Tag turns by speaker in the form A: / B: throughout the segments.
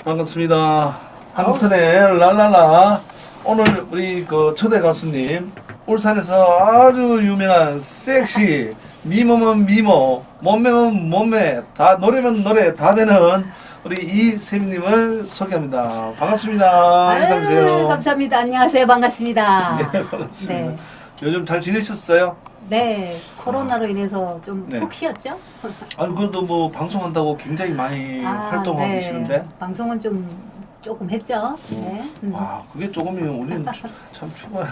A: 반갑습니다. 한선의 랄랄라. 오늘 우리 그 초대 가수님, 울산에서 아주 유명한 섹시, 미모면 미모, 몸매면 몸매, 다 노래면 노래 다 되는 우리 이세미님을 소개합니다. 반갑습니다. 인사하세요.
B: 감사합니다. 안녕하세요. 반갑습니다.
A: 네, 반갑습니다.
B: 네.
A: 요즘 잘 지내셨어요?
B: 네, 코로나로 인해서 좀 푹 쉬었죠?
A: 아니 그래도 뭐 방송한다고 굉장히 많이 활동하고 계시는데?
B: 방송은 조금 했죠. 네.
A: 와, 그게 조금이면 우리는 참 추가해야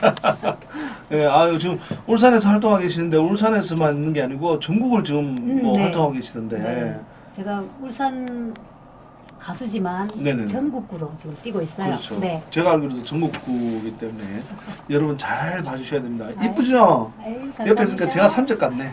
A: 네, 지금 울산에서 활동하고 계시는데 울산에서만 있는 게 아니고 전국을 지금 뭐
B: 네.
A: 활동하고 계시던데.
B: 네. 제가 울산 가수지만
A: 네네네.
B: 전국구로 지금 뛰고 있어요.
A: 그렇죠.
B: 네.
A: 제가 알기로도 전국구이기 때문에 여러분 잘 봐주셔야 됩니다. 이쁘죠? 옆에 있으니까 제가 산적 같네.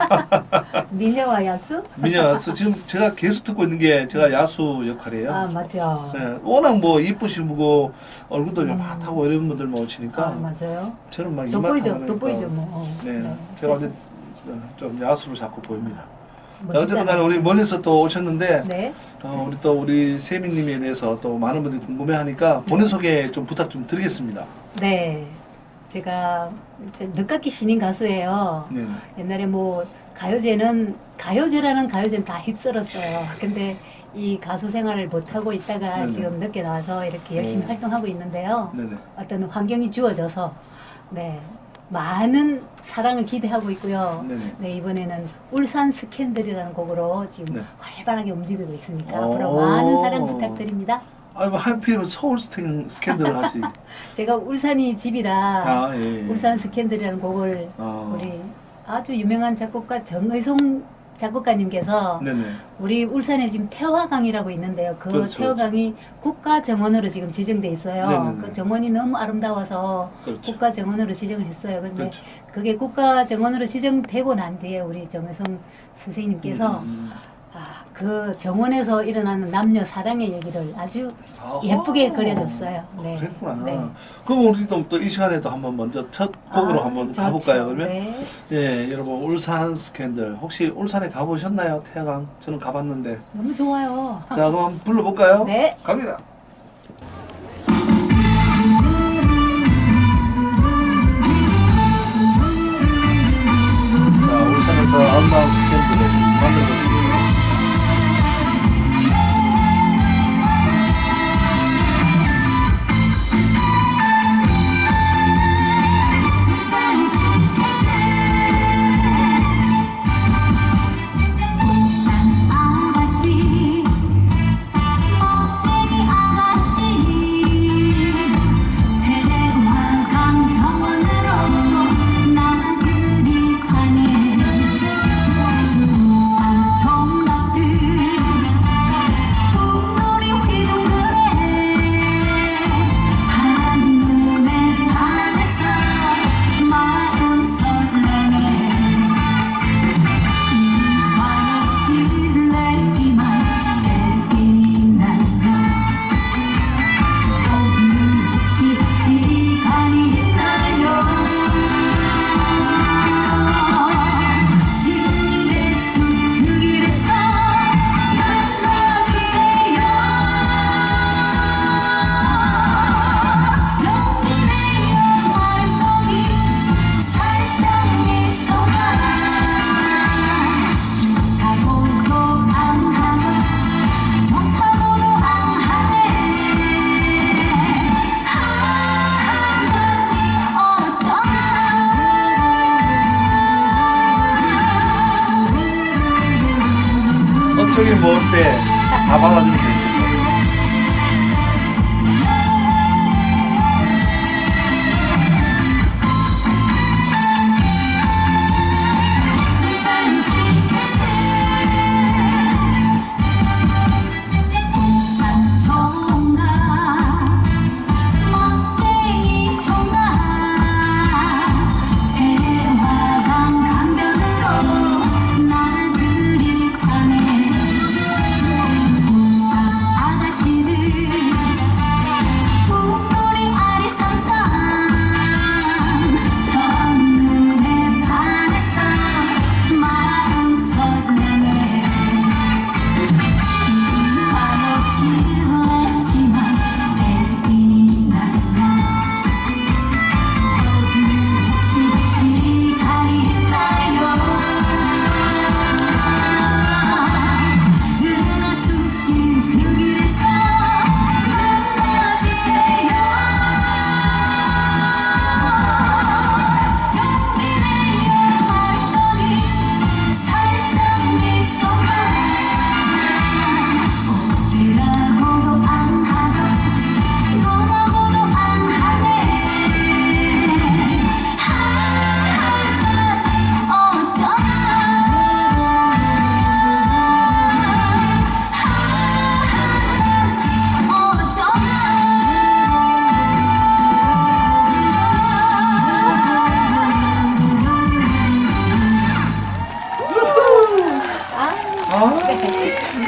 B: 밀려와 야수?
A: 미녀 야수. 지금 제가 계속 듣고 있는 게 제가 야수 역할이에요.
B: 아, 맞죠.
A: 네, 워낙 뭐 이쁘시고 얼굴도 요만하고 이런 분들 오시니까.
B: 아, 맞아요.
A: 저는 막
B: 돋보이죠. 돋보이죠. 뭐.
A: 네,
B: 네.
A: 제가 완전 좀 야수로 자꾸 보입니다. 자,
B: 멋지잖아요.
A: 어쨌든 간에 우리 멀리서 또 오셨는데
B: 네.
A: 우리 세미님에 대해서 또 많은 분들이 궁금해하니까 본인 소개 좀 부탁 좀 드리겠습니다.
B: 네. 제가 늦깎이 신인 가수예요.
A: 네.
B: 옛날에 뭐 가요제라는 가요제는 다 휩쓸었어요. 근데 이 가수 생활을 못하고 있다가
A: 네네.
B: 지금 늦게 나와서 이렇게 열심히
A: 오.
B: 활동하고 있는데요.
A: 네네.
B: 어떤 환경이 주어져서 네. 많은 사랑을 기대하고 있고요.
A: 네네.
B: 네, 이번에는 울산 스캔들이라는 곡으로 지금
A: 네.
B: 활발하게 움직이고 있으니까
A: 오.
B: 앞으로 많은 사랑 부탁드립니다.
A: 아이고 하필이면 서울 스캔들을 하지.
B: 제가 울산이 집이라
A: 예.
B: 울산 스캔들이라는 곡을 우리 아주 유명한 작곡가 정의송 작곡가님께서
A: 네네.
B: 우리 울산에 지금 태화강이라고 있는데요. 그
A: 그렇죠.
B: 태화강이 국가정원으로 지금 지정돼 있어요.
A: 네네네.
B: 그 정원이 너무 아름다워서
A: 그렇죠.
B: 국가정원으로 지정을 했어요. 근데
A: 그렇죠.
B: 그게 국가정원으로 지정되고 난 뒤에 우리 정의송 선생님께서 그 정원에서 일어나는 남녀 사랑의 얘기를 아주 예쁘게 그려줬어요. 네.
A: 그랬구나.
B: 네.
A: 그럼 우리도 또 이 시간에도 한번 먼저 첫 곡으로 한번
B: 좋죠.
A: 가볼까요? 그러면
B: 네.
A: 예, 여러분 울산 스캔들 혹시 울산에 가보셨나요? 태강 저는 가봤는데.
B: 너무 좋아요.
A: 자, 그럼 한번 불러볼까요?
B: 네.
A: 갑니다. 자, 울산에서 아름다운 스캔들을 만들어보겠습니다. 저기 먹을 때 다 발라주면 되지.
C: 대화강 강변으로 날 들이타네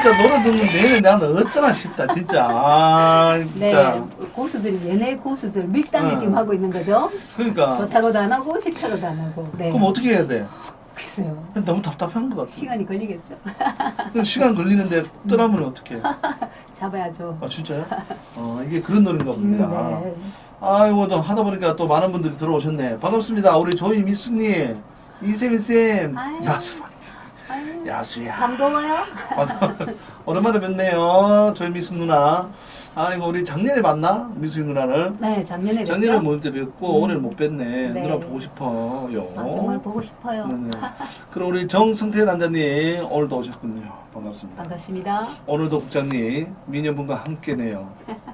A: 진짜 노래 듣는 내내 나는 어쩌나 싶다 진짜. 아 진짜.
B: 네, 고수들이 연애 고수들 밀당을
A: 응.
B: 지금 하고 있는 거죠.
A: 그러니까.
B: 좋다고도 안 하고 싫다고도 안 하고. 네.
A: 그럼 어떻게 해야 돼?
B: 글쎄요.
A: 너무 답답한 것 같아.
B: 시간이 걸리겠죠.
A: 시간 걸리는데 떠나면 어떡해?
B: 잡아야죠.
A: 아 진짜요? 이게 그런 노래인가 봅니다.
B: 네.
A: 아이고 또 하다 보니까 또 많은 분들이 들어오셨네. 반갑습니다. 우리 조이 미수님, 이세미쌤,
B: 아유.
A: 야수,
B: 아유,
A: 야수야.
B: 반가워요.
A: 오랜만에 뵙네요. 조이 미수 누나. 아이고 우리 작년에 봤나? 미수 누나를.
B: 네, 작년에 뵀죠.
A: 작년에 모임 때 뵙고 올해는 못 뵀네.
B: 네.
A: 누나 보고 싶어요.
B: 아, 정말 보고 싶어요.
A: 네네. 그리고 우리 정성태 단장님 오늘도 오셨군요. 반갑습니다.
B: 반갑습니다.
A: 오늘도 국장님 미녀분과 함께네요.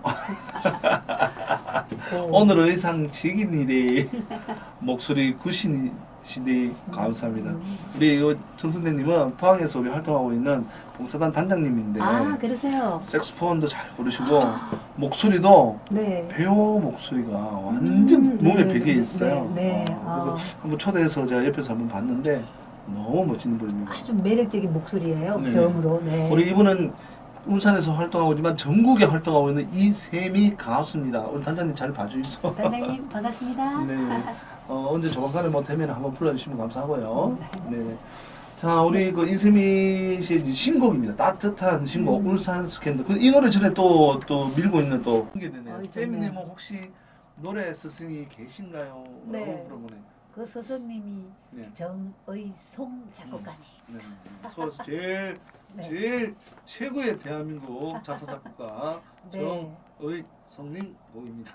B: 오.
A: 오늘 의상 지긴이래. 목소리 굿이시네. 감사합니다. 우리 정선생님은 포항에서 우리 활동하고 있는 봉사단 단장님인데
B: 아, 그러세요.
A: 색소폰도 잘 부르시고 목소리도
B: 네.
A: 배우 목소리가 완전 몸에
B: 네,
A: 배겨
B: 네,
A: 있어요.
B: 네, 네.
A: 그래서 한번 초대해서 제가 옆에서 한번 봤는데 너무 멋진 분입니다.
B: 아주 매력적인 목소리예요.
A: 네.
B: 저음으로. 네.
A: 우리 이분은 울산에서 활동하고 있지만 전국에 활동하고 있는 이세미 가수입니다. 우리 단장님 잘 봐주이소.
B: 단장님 반갑습니다.
A: 네. 언제 조만간에 뭐 되면 한번 불러주시면 감사하고요. 네. 자, 우리 그 이세미 씨의 신곡입니다. 따뜻한 신곡 울산 스캔들. 이 노래 전에 또 밀고 있는 또 하게 되네요. 세미님은 혹시 노래 스승이 계신가요?
B: 네.
A: 물어보네.
B: 그 스승님이
A: 네.
B: 정의송 작곡가님.
A: 네. 서울에서 제일
B: 네.
A: 제일 최고의 대한민국 작사 작곡가
B: 네.
A: 정의성님 곡입니다.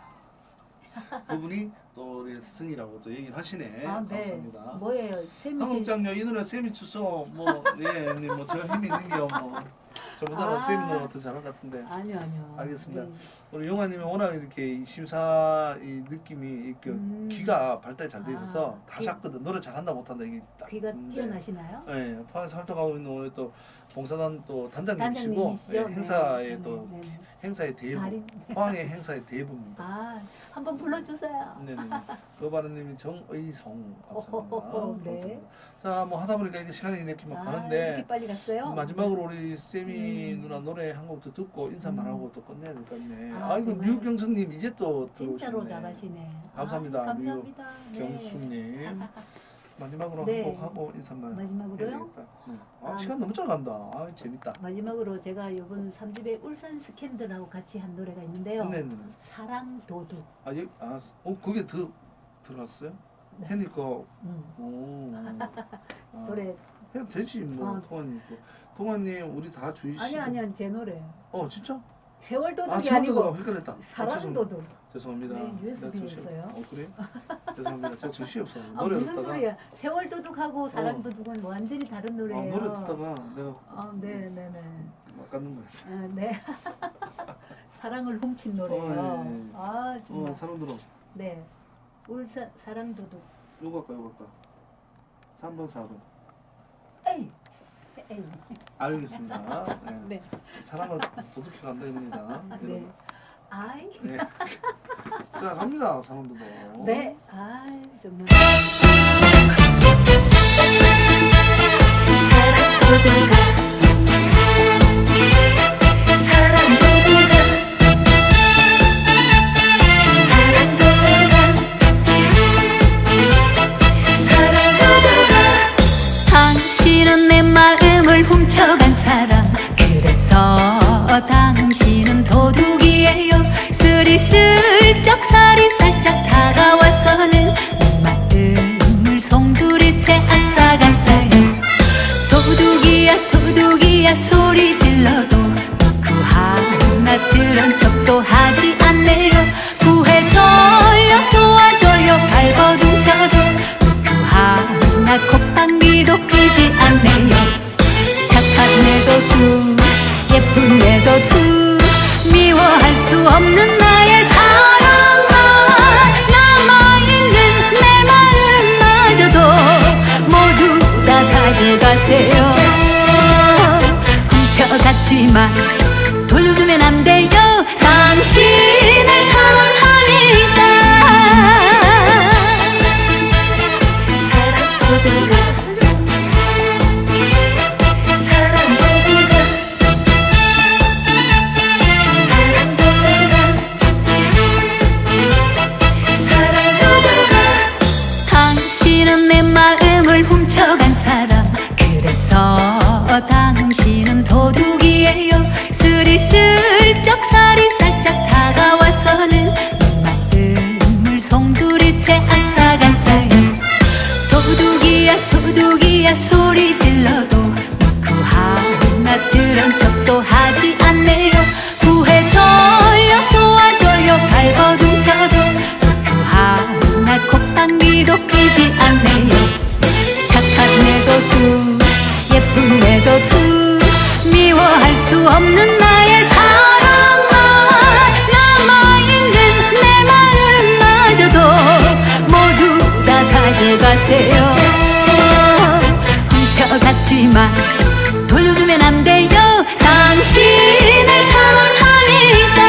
A: 그분이 또 우리 스승이라고 또 얘기를 하시네.
B: 아, 네.
A: 감사합니다.
B: 뭐예요? 세미 씨.
A: 한국장요 이 노래 쌤이 추서 뭐 제가 힘이 있는 게요 뭐. 저보다는 쌤이 노래 더 잘할 것 같은데.
B: 아니요, 아니요.
A: 알겠습니다.
B: 네.
A: 우리 용화님이 워낙 이렇게 이 심사 이 느낌이 이렇게 귀가 발달이 잘 돼 있어서 다 잡거든. 노래 잘한다 못한다 이게 딱.
B: 귀가
A: 있는데.
B: 뛰어나시나요?
A: 네, 포항에서 활동하고 있는 오늘 또 봉사단 또 단장님이시고
B: 단장님이시죠?
A: 네, 행사에
B: 네.
A: 또
B: 네, 네.
A: 행사의 대부
B: 달인.
A: 포항의 행사의 대부입니다.
B: 아, 한번 불러주세요.
A: 네네. 거바르님이 정의성 감사합니다.
B: 호호호, 네.
A: 감사합니다. 자, 뭐 하다 보니까 이게 시간이 이렇게 막 가는데
B: 이렇게 빨리 갔어요?
A: 마지막으로 우리 세미 누나 노래 한 곡 더 듣고 인사만 하고 또 끝내야 될 것 같네.
B: 아,
A: 이거
B: 정말.
A: 류경수님 이제 또
B: 진짜로
A: 들어오셨네.
B: 잘하시네.
A: 감사합니다.
B: 아, 감사합니다. 네.
A: 경수님 마지막으로
B: 네.
A: 한 곡 하고 인사만
B: 마지막으로요?
A: 해야겠다. 네.
B: 아,
A: 시간 너무 잘 간다. 재밌다.
B: 마지막으로 제가 이번 3집에 울산 스캔들하고 같이 한 노래가 있는데요.
A: 네네.
B: 사랑 도둑.
A: 그게 더 들어갔어요?
B: 네.
A: henny 거.
B: 음.
A: 오.
B: 노래.
A: 해도 되지 뭐 동환님 거. 동환님 우리 다 주의시고.
B: 아니요, 제 노래예요.
A: 진짜?
B: 세월 도둑이
A: 제가
B: 아니고
A: 헷갈렸다.
B: 사랑 도둑.
A: 죄송합니다.
B: 네, USB였어요.
A: 그래? 죄송합니다. 제가 정신이 없어요.
B: 아,
A: 노래
B: 무슨
A: 듣다가
B: 소리야? 세월 도둑하고 사랑 도둑은 완전히 다른 노래예요.
A: 노래 듣다가 내가
B: 네네네.
A: 막가는 거야.
B: 아, 네. 사랑을 훔친 노래예요.
A: 예, 예.
B: 아 정말.
A: 사람 들어.
B: 네. 울산 사랑 도둑.
A: 요거 할까? 3번, 4번.
B: 에이. 에이.
A: 알겠습니다. 네.
B: 네.
A: 사랑을 도둑해 간다 이겁니다.
B: 네. 아이.
A: 네. 자, 갑니다. 사람들도.
B: 네. 아이 정말.
C: 사랑 도둑아 사랑 도둑아 사랑 도둑아 사랑 도둑아 당신은 내 마음을 훔쳐간 사람 그래서 당신은 도둑이에요 스리슬쩍 살이 살짝 다가와서는 내 마음을 송두리째 앗아갔어요 도둑이야 소리 질러도 누구 하나 들은 척도 하지 않네요 구해줘요 도와줘요 발버둥 쳐도 누구 하나 콧방귀도 뀌지 않네요 착한 애도 뚝 예쁜 애도 뚝 미워할 수 없는 나의 사랑만 남아있는 내 마음마저도 모두 다 가져가세요 훔쳐갔지만 돌려주면 안 돼요 당신을 사랑하니까 사랑 도둑아 사랑 도둑아 적살이 살짝 다가와서는 내 마음을 송두리째 아삭아삭 도둑이야 도둑이야 소리 질러도 누구 하나 들은 척도 하지 않네요. 구해줘요 도와줘요 발버둥 쳐도 누구 하나 콧방귀도 뀌지 않네요. 착한 애도 뚝 예쁜 애도 뚝 미워할 수 없는 나의 사랑만 남아있는 내 마음마저도 모두 다 가져가세요. 훔쳐갔지만 돌려주면 안 돼요. 당신을 사랑하니까.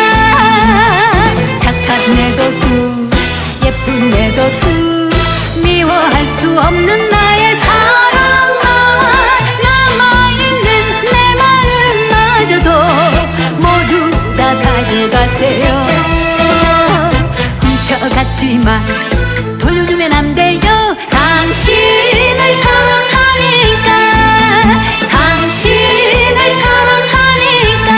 C: 착한 애도 뚝 예쁜 애도 뚝 미워할 수 없는 나의 사랑만 남아있는 내 마음마저도 모두 다 가져가세요. 훔쳐갔지만 돌려주면 안 돼요. 당신을 사랑하니까. 당신을 사랑하니까.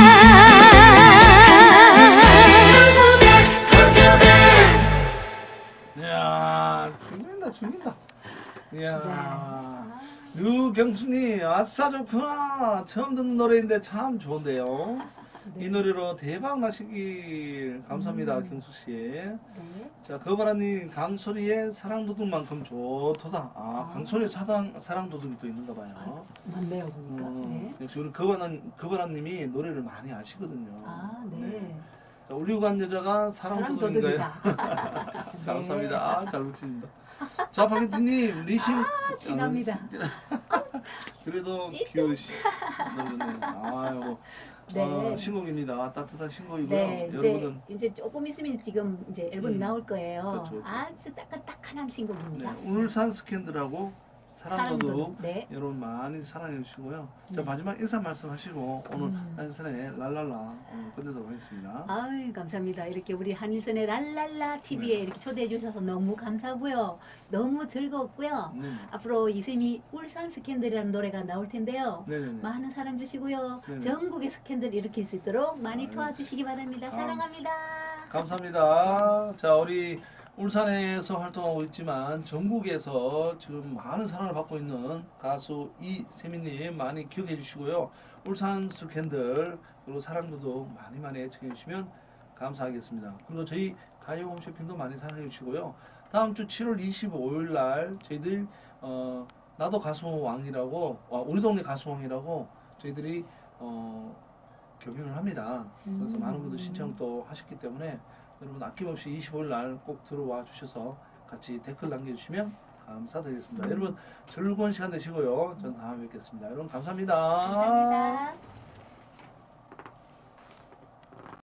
A: 이야, 죽는다. 이야, 류경수님, 아싸 좋구나. 처음 듣는 노래인데 참 좋은데요. 이 노래로 대박 나시길 감사합니다, 경수씨.
B: 네.
A: 자, 거바라님, 강소리의 사랑도둑만큼 좋도다. 아, 강소리의 사랑도둑이 또 있는가 봐요.
B: 맞네요, 보니까. 네.
A: 역시 우리 거바라님이 노래를 많이 아시거든요.
B: 아, 네.
A: 자, 울리고 간 여자가 사랑도둑인가요?
B: 사랑도둑이다.
A: 감사합니다. 아, 잘 붙입니다. 자, 파게티님, 리심.
B: 티납니다.
A: 그래도 귀여우시. 아이고.
B: 네.
A: 신곡입니다. 따뜻한 신곡이고요.
B: 네,
A: 여러분은
B: 이제 조금 있으면 지금 이제 앨범이 나올 거예요.
A: 그렇죠.
B: 아주 따끈따끈한 신곡입니다.
A: 네, 울산 스캔들하고 사랑도둑
B: 사랑도둑, 네.
A: 여러분 많이 사랑해 주시고요. 자, 마지막 인사 말씀하시고 오늘 한일선의 랄랄라 끝내도록 하겠습니다.
B: 아유, 감사합니다. 이렇게 우리 한일선의 랄랄라 TV에 이렇게 초대해 주셔서 너무 감사하고요. 너무 즐거웠고요.
A: 네.
B: 앞으로 이샘이 울산 스캔들이라는 노래가 나올 텐데요.
A: 네네네.
B: 많은 사랑 주시고요.
A: 네네.
B: 전국의 스캔들 일으킬 수 있도록 많이
A: 아유.
B: 도와주시기 바랍니다. 사랑합니다.
A: 감사합니다. 자, 우리 울산에서 활동하고 있지만 전국에서 지금 많은 사랑을 받고 있는 가수 이세미님 많이 기억해 주시고요. 울산 스캔들 그리고 사랑도둑 많이 애청해 주시면 감사하겠습니다. 그리고 저희 가요 홈쇼핑도 많이 사랑해 주시고요. 다음 주 7월 25일 날 저희들 나도 가수왕이라고 우리 동네 가수왕이라고 저희들이 경연을 합니다. 그래서 많은 분들 신청도 하셨기 때문에 여러분 아낌없이 25일 날 꼭 들어와 주셔서 같이 댓글 남겨주시면 감사드리겠습니다. 여러분 즐거운 시간 되시고요. 전 다음에 뵙겠습니다. 여러분 감사합니다.
B: 감사합니다.